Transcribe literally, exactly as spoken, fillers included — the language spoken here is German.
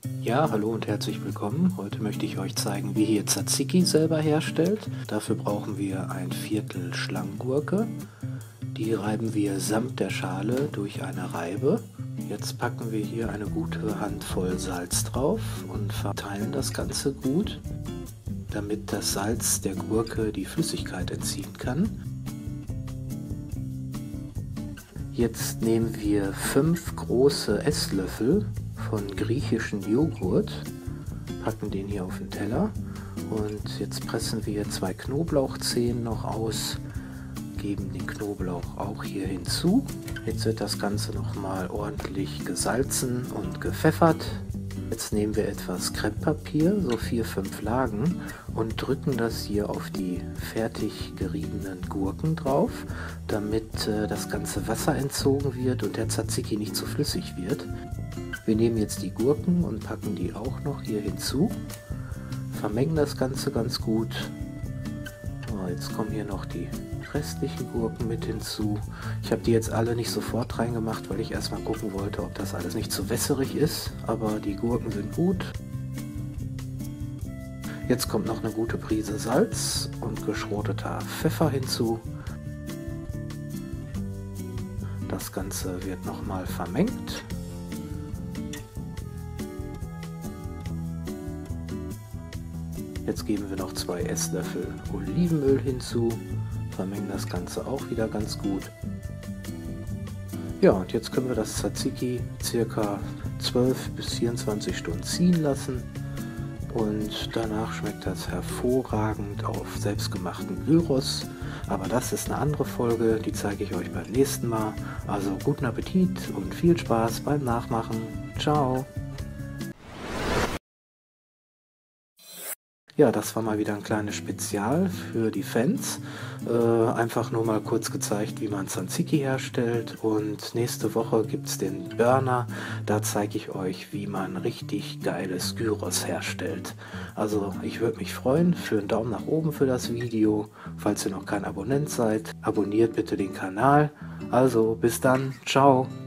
Ja, hallo und herzlich willkommen. Heute möchte ich euch zeigen, wie ihr Tzatziki selber herstellt. Dafür brauchen wir ein Viertel Schlanggurke. Die reiben wir samt der Schale durch eine Reibe. Jetzt packen wir hier eine gute Handvoll Salz drauf und verteilen das Ganze gut, damit das Salz der Gurke die Flüssigkeit entziehen kann. Jetzt nehmen wir fünf große Esslöffel von griechischen Joghurt, packen den hier auf den Teller und jetzt pressen wir zwei Knoblauchzehen noch aus, geben den Knoblauch auch hier hinzu. Jetzt wird das Ganze nochmal ordentlich gesalzen und gepfeffert. Jetzt nehmen wir etwas Krepppapier, so vier, fünf Lagen, und drücken das hier auf die fertig geriebenen Gurken drauf, damit äh, das ganze Wasser entzogen wird und der Tzatziki nicht zu flüssig wird. Wir nehmen jetzt die Gurken und packen die auch noch hier hinzu, vermengen das Ganze ganz gut. So, jetzt kommen hier noch die restlichen Gurken mit hinzu. Ich habe die jetzt alle nicht sofort reingemacht, weil ich erstmal gucken wollte, ob das alles nicht zu wässerig ist, aber die Gurken sind gut. Jetzt kommt noch eine gute Prise Salz und geschroteter Pfeffer hinzu. Das Ganze wird nochmal vermengt. Jetzt geben wir noch zwei Esslöffel Olivenöl hinzu, vermengen das Ganze auch wieder ganz gut. Ja, und jetzt können wir das Tzatziki circa zwölf bis vierundzwanzig Stunden ziehen lassen und danach schmeckt das hervorragend auf selbstgemachten Gyros. Aber das ist eine andere Folge, die zeige ich euch beim nächsten Mal. Also guten Appetit und viel Spaß beim Nachmachen. Ciao! Ja, das war mal wieder ein kleines Spezial für die Fans. Äh, einfach nur mal kurz gezeigt, wie man Tzatziki herstellt. Und nächste Woche gibt es den Burner. Da zeige ich euch, wie man richtig geiles Gyros herstellt. Also ich würde mich freuen für einen Daumen nach oben für das Video. Falls ihr noch kein Abonnent seid, abonniert bitte den Kanal. Also bis dann, ciao!